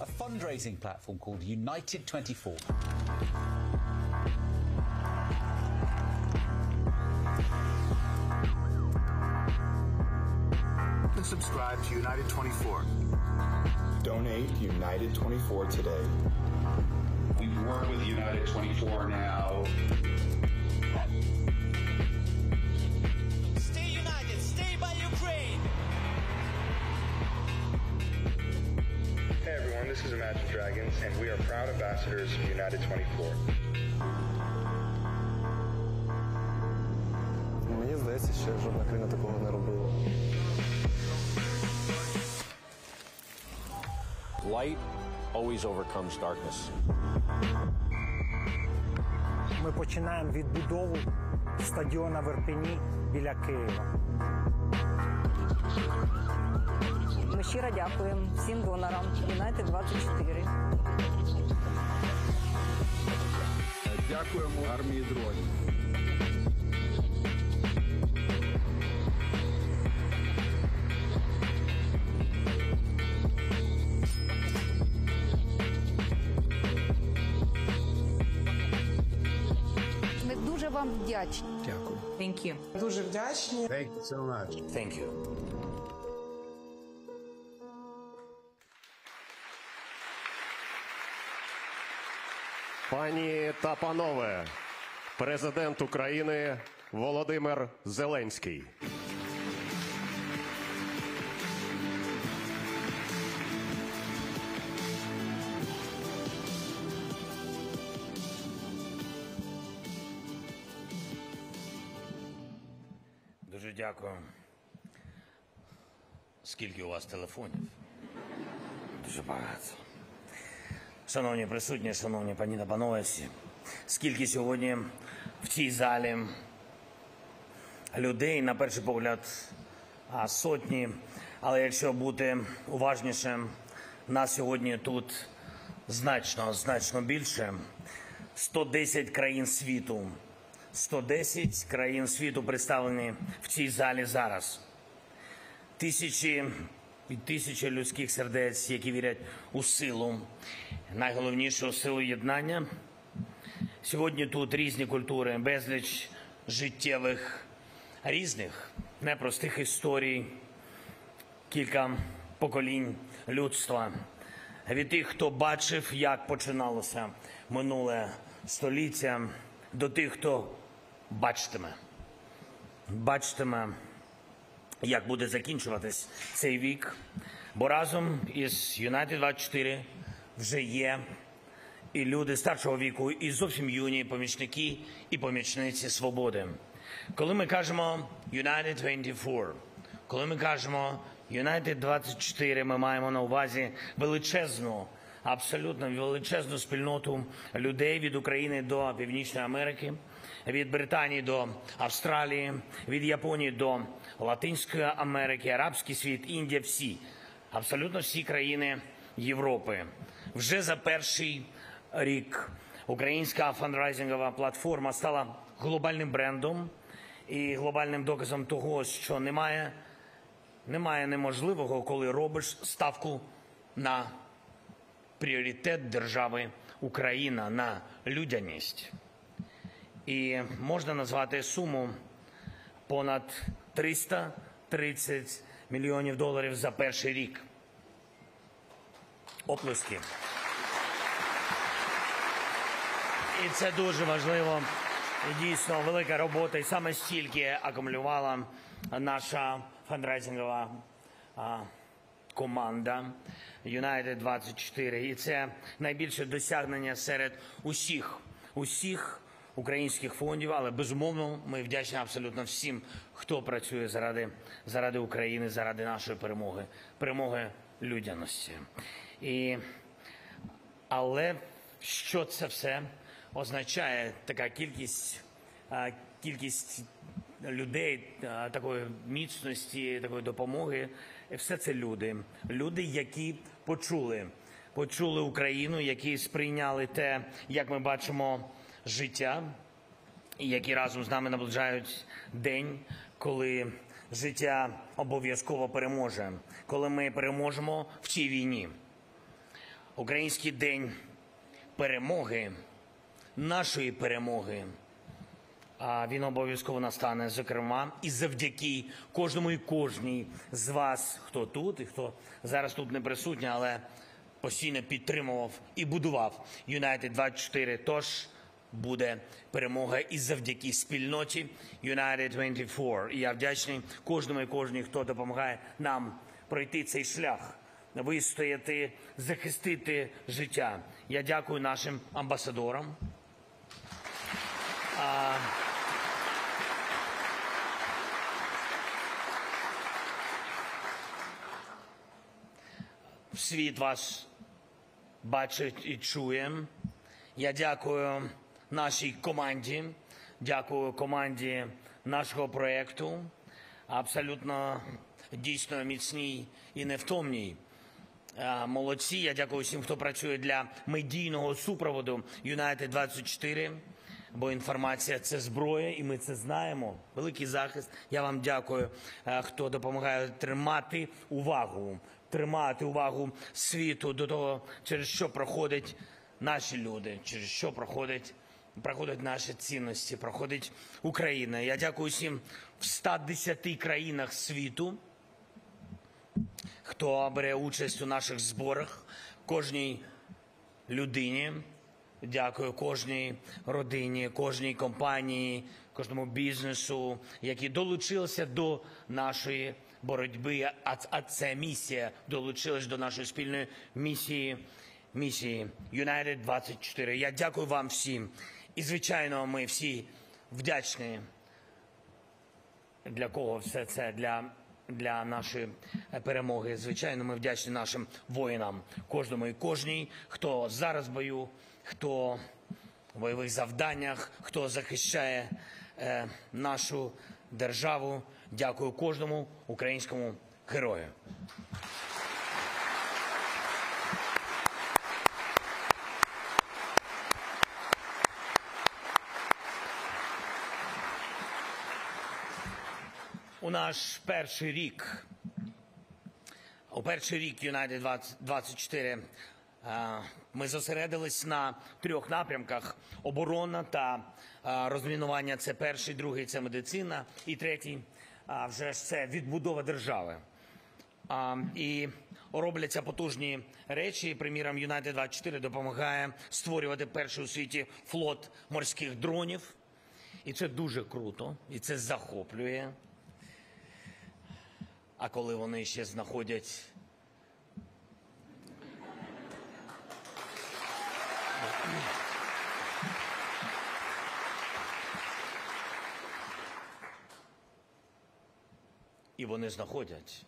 a fundraising platform called United 24. Subscribe to United 24. Donate United 24 today. We work with United 24 now. Stay united, stay by Ukraine. Hey everyone, this is Imagine Dragons, and we are proud ambassadors of United 24. Мені здається, що жодна країна такого не робила. Light always overcomes darkness. Ми починаємо відбудову стадіона в Ірпені біля Києва. Ми щиро дякуємо всім донорам United 24. Дякуємо армії дронів. Ми дуже вам вдячні. Дякую. Thank you. Дуже вдячні. Thank you so much. Thank you. Пані та панове, президент України Володимир Зеленський. Дуже дякую. Скільки у вас телефонів? Дуже багато. Шановні присутні, шановні пані та панове, скільки сьогодні в цій залі людей, на перший погляд, сотні, але якщо бути уважнішим, нас сьогодні тут значно більше. 110 країн світу. 110 країн світу представлені в цій залі зараз. Тисячі і тисячі людських сердець, які вірять у силу, найголовніше у силу єднання. Сьогодні тут різні культури, безліч життєвих, різних, непростих історій, кілька поколінь людства. Від тих, хто бачив, як починалося минуле століття, до тих, хто бачитиме, як буде закінчуватись цей вік. Бо разом із United 24 вже є і люди старшого віку, і зовсім юні помічники і помічниці свободи. Коли ми кажемо United 24, коли ми кажемо United 24, ми маємо на увазі величезну, абсолютно величезну спільноту людей від України до Північної Америки, від Британії до Австралії, від Японії до Латинської Америки, арабський світ, Індія, всі, абсолютно всі країни Європи. Вже за перший рік українська фандрайзингова платформа стала глобальним брендом і глобальним доказом того, що немає неможливого, коли робиш ставку на пріоритет держави Україна, на людяність. І можна назвати суму понад 330 мільйонів доларів за перший рік. Оплески. І це дуже важливо. І дійсно велика робота. І саме стільки акумулювала наша фандрайзингова команда United 24. І це найбільше досягнення серед усіх українських фондів, але безумовно ми вдячні абсолютно всім, хто працює заради України, заради нашої перемоги людяності. Але що це все означає, така кількість людей, такої міцності, такої допомоги? Все це люди, які почули Україну, які сприйняли те, як ми бачимо життя, і які разом з нами наближають день, коли життя обов'язково переможе, коли ми переможемо в цій війні. Український день перемоги, нашої перемоги, він обов'язково настане, зокрема, і завдяки кожному і кожній з вас, хто тут і хто зараз тут не присутній, але постійно підтримував і будував United 24. Тож буде перемога і завдяки спільноті United 24. І я вдячний кожному і кожній, хто допомагає нам пройти цей шлях, вистояти, захистити життя. Я дякую нашим амбасадорам. Світ вас бачить і чує. Я дякую нашій команді, дякую команді нашого проєкту, абсолютно дійсно міцній і невтомній. Молодці, я дякую всім, хто працює для медійного супроводу United 24, бо інформація – це зброя, і ми це знаємо. Великий захист. Я вам дякую, хто допомагає тримати увагу світу до того, через що проходять наші люди, через що проходять наші цінності, проходить Україна. Я дякую всім в 110 країнах світу, хто бере участь у наших зборах, кожній людині. Дякую кожній родині, кожній компанії, кожному бізнесу, які долучилися до нашої боротьби, а це місія, долучилась до нашої спільної місії United 24. Я дякую вам всім. І, звичайно, ми всі вдячні. Для кого все це? Для нашої перемоги. Звичайно, ми вдячні нашим воїнам, кожному і кожній, хто зараз в бою, хто в бойових завданнях, хто захищає нашу державу. Дякую кожному українському герою. У наш перший рік United 24 ми зосередились на 3 напрямках: оборона та розмінування – це перший, другий – це медицина, і третій вже ж це відбудова держави. І робляться потужні речі. Приміром, United 24 допомагає створювати перший у світі флот морських дронів. І це дуже круто, і це захоплює. А коли вони ще знаходять і вони знаходять.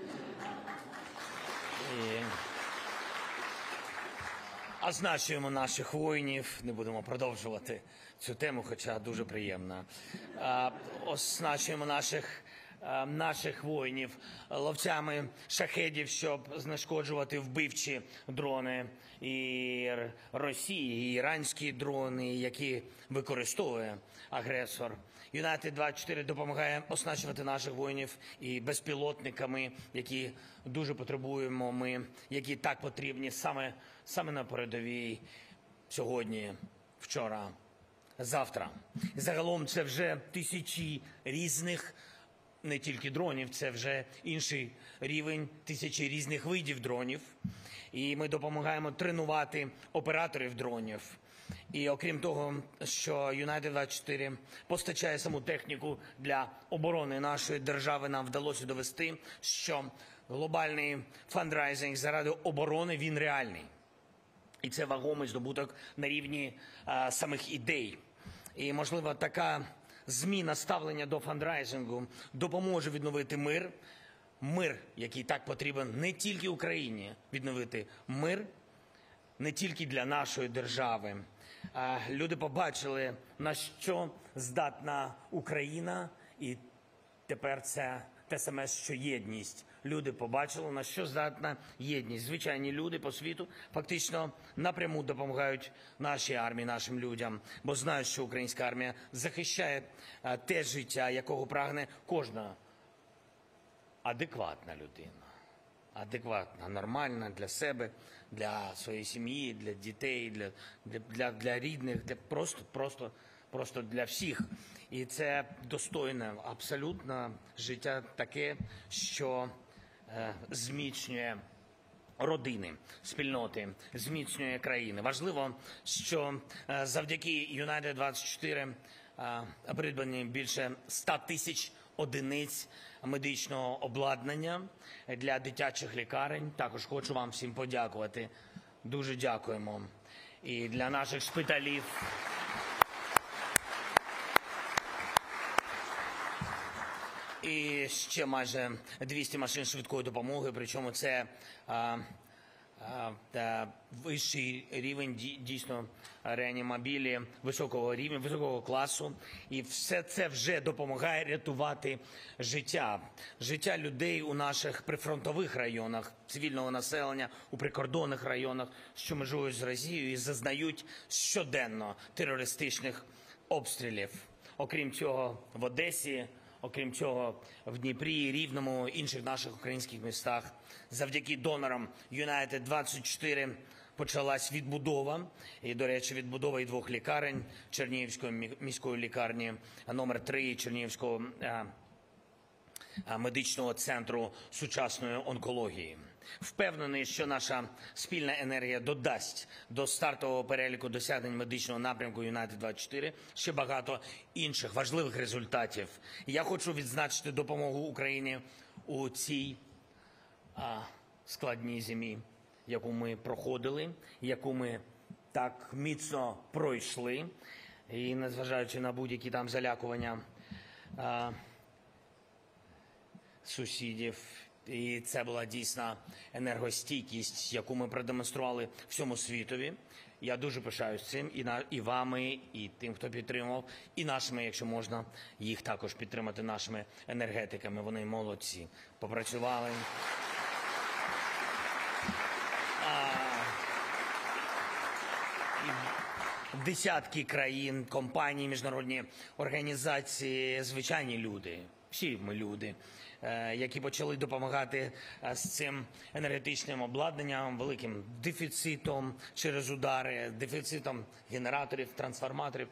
Оснащуємо наших воїнів, не будемо продовжувати цю тему, хоча дуже приємна. Оснащуємо наших воїнів ловцями шахедів, щоб знешкоджувати вбивчі дрони і Росії, і іранські дрони, які використовує агресор. United 24 допомагає оснащувати наших воїнів і безпілотниками, які дуже потребуємо ми, які так потрібні саме на передовій сьогодні, вчора, завтра. Загалом це вже тисячі різних, не тільки дронів, це вже інший рівень, тисячі різних видів дронів. І ми допомагаємо тренувати операторів дронів. І окрім того, що United 24 постачає саму техніку для оборони нашої держави, нам вдалося довести, що глобальний фандрайзинг заради оборони, він реальний. І це вагомий здобуток на рівні самих ідей. І, можливо, така зміна ставлення до фандрайзингу допоможе відновити мир. Мир, який так потрібен не тільки Україні, відновити мир не тільки для нашої держави. Люди побачили, на що здатна Україна, і тепер це те саме, що єдність. Люди побачили, на що здатна єдність. Звичайні люди по світу фактично напряму допомагають нашій армії, нашим людям, бо знають, що українська армія захищає те життя, якого прагне кожна адекватна людина. Адекватна, нормальна для себе, для своєї сім'ї, для дітей, для рідних, просто для всіх. І це достойне абсолютно життя таке, що зміцнює родини, спільноти, зміцнює країни. Важливо, що завдяки United-24 придбані більше 100 тисяч одиниць медичного обладнання для дитячих лікарень. Також хочу вам всім подякувати. Дуже дякуємо. І для наших шпиталів. І ще майже 200 машин швидкої допомоги, причому це вищий рівень, дійсно, реанімобілі високого рівня, високого класу. І все це вже допомагає рятувати життя людей у наших прифронтових районах, цивільного населення, у прикордонних районах, що межують з Росією і зазнають щоденно терористичних обстрілів. Окрім цього, в Одесі, окрім цього, в Дніпрі, Рівному, інших наших українських містах, завдяки донорам United-24 почалась відбудова. І, до речі, відбудова і 2 лікарень Чернігівської міської лікарні номер 3 і Чернігівського медичного центру сучасної онкології. Впевнений, що наша спільна енергія додасть до стартового переліку досягнень медичного напрямку United-24 ще багато інших важливих результатів. Я хочу відзначити допомогу Україні у цій складній зимі, яку ми проходили, яку ми так міцно пройшли. І незважаючи на будь-які там залякування сусідів, і це була дійсна енергостійкість, яку ми продемонстрували всьому світові. Я дуже пишаюсь цим і вами, і тим, хто підтримував, і нашими, якщо можна, їх також підтримати, нашими енергетиками. Вони молодці, попрацювали. Десятки країн, компаній, міжнародні організації, звичайні люди, всі ми люди, які почали допомагати з цим енергетичним обладнанням, великим дефіцитом через удари, дефіцитом генераторів, трансформаторів,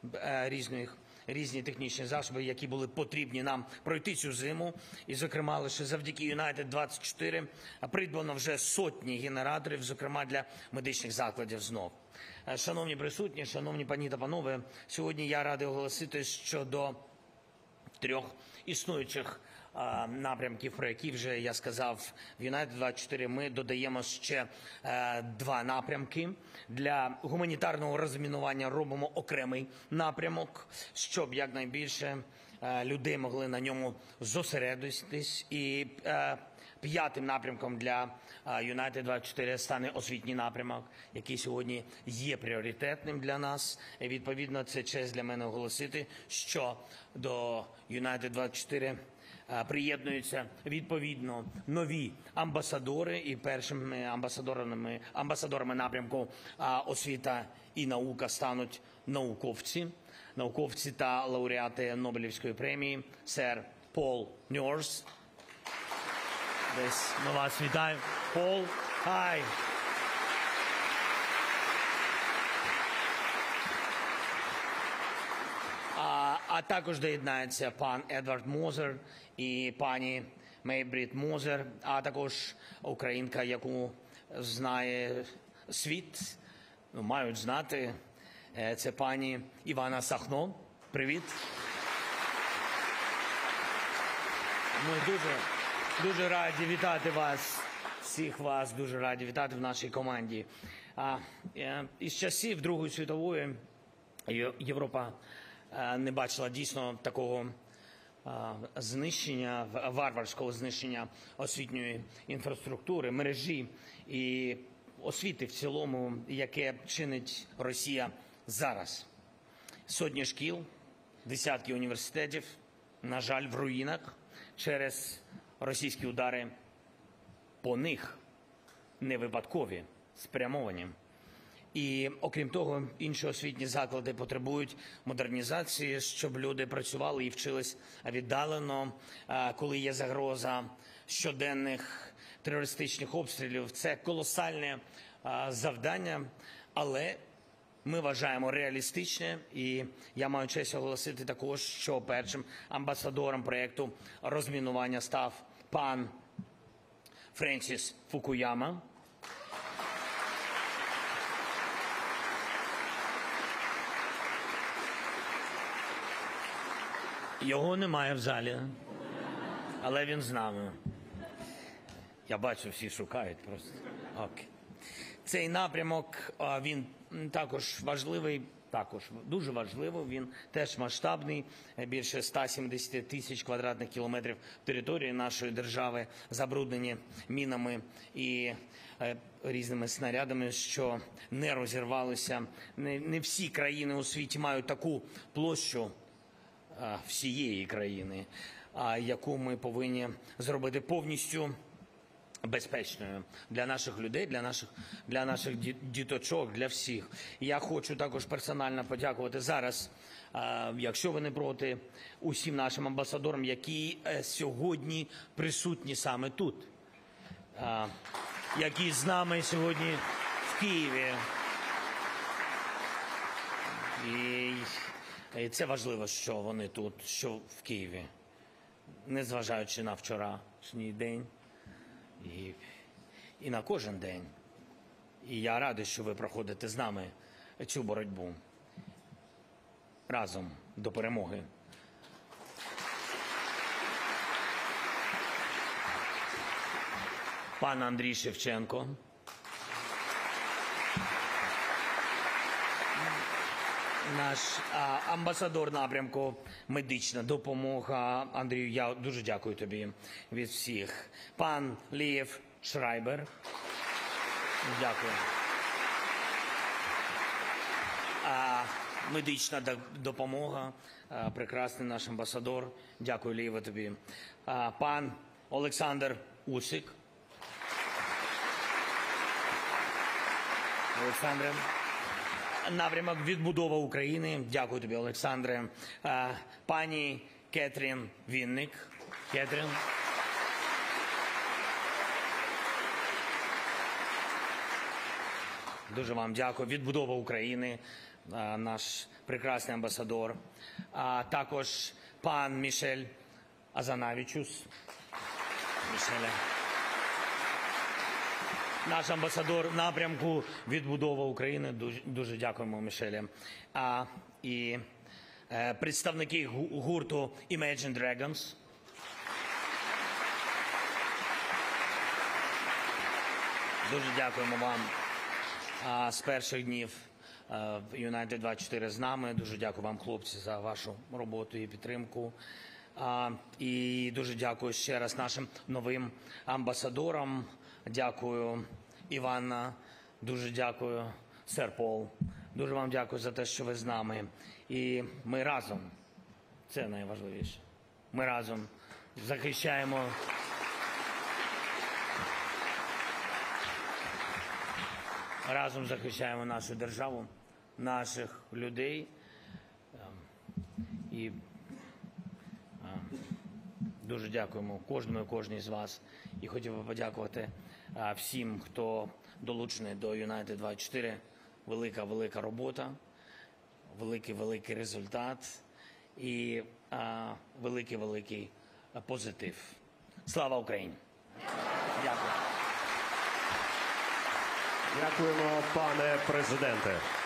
різні технічні засоби, які були потрібні нам пройти цю зиму. І, зокрема, лише завдяки United-24 придбано вже сотні генераторів, зокрема для медичних закладів знов. Шановні присутні, шановні пані та панове, сьогодні я радий оголосити, що до 3 існуючих напрямків, про які вже я сказав, в United-24 ми додаємо ще 2 напрямки. Для гуманітарного розмінування робимо окремий напрямок, щоб якнайбільше людей могли на ньому зосередитись. І 5-м напрямком для United-24 стане освітній напрямок, який сьогодні є пріоритетним для нас. І, відповідно, це честь для мене оголосити, що до United-24 приєднуються відповідно нові амбасадори, і першими амбасадорами напрямку освіта і наука стануть науковці та лауреати Нобелівської премії сер Пол Ньорс. Десь ми вас вітаємо. Пол, хай! А також доєднається пан Едвард Мозер і пані Мейбрід Мозер, а також українка, яку знає світ, мають знати, це пані Івана Сахно. Привіт! Ми дуже раді вітати вас, всіх вас, дуже раді вітати в нашій команді. Із часів Другої світової Європа не бачила дійсно такого знищення, варварського знищення освітньої інфраструктури, мережі і освіти в цілому, яке чинить Росія зараз. Сотні шкіл, десятки університетів, на жаль, в руїнах через російські удари по них, не випадкові, спрямовані. І, окрім того, інші освітні заклади потребують модернізації, щоб люди працювали і вчились віддалено, коли є загроза щоденних терористичних обстрілів. Це колосальне завдання, але ми вважаємо реалістичне, і я маю честь оголосити також, що першим амбасадором проєкту розмінування став пан Френсіс Фукуяма. Його немає в залі, але він з нами. Я бачу, всі шукають просто. Окей. Цей напрямок, він також важливий, також дуже важливий, він теж масштабний. Більше 170 тисяч квадратних кілометрів території нашої держави забруднені мінами і різними снарядами, що не розірвалися. Не всі країни у світі мають таку площу всієї країни, яку ми повинні зробити повністю безпечною для наших людей, для наших діточок, для всіх. Я хочу також персонально подякувати зараз, якщо ви не проти, усім нашим амбасадорам, які сьогодні присутні саме тут, які з нами сьогодні в Києві. І це важливо, що вони тут, що в Києві, незважаючи на вчорашній день і на кожен день. І я радий, що ви проходите з нами цю боротьбу разом до перемоги. Пан Андрій Шевченко. Наш амбасадор напрямку медична допомога. Андрію, я дуже дякую тобі від всіх. Пан Лієв Шрайбер. Дякую. Медична допомога. Прекрасний наш амбасадор. Дякую, Лієве, тобі. Пан Олександр Усик. Олександре. Напрямок відбудова України. Дякую тобі, Олександре. Пані Кетрін Вінник. Кетрін. Дуже вам дякую. Відбудова України. Наш прекрасний амбасадор. Також пан Мішель Азанавічус. Мішеля. Наш амбасадор напрямку відбудова України. Дуже дякуємо, Мішелі. І представники гурту Imagine Dragons. Дуже дякуємо вам з перших днів United 24 з нами. Дуже дякую вам, хлопці, за вашу роботу і підтримку. І дуже дякую ще раз нашим новим амбасадорам. Дякую, Іванна, дуже дякую, сер Пол. Дуже вам дякую за те, що ви з нами. І ми разом, це найважливіше, ми разом захищаємо нашу державу, наших людей. І дуже дякуємо кожному і кожній з вас. І хотів би подякувати всім, хто долучений до United 24. Велика робота, великий результат і великий позитив. Слава Україні! Дякую. Дякуємо, пане президенте.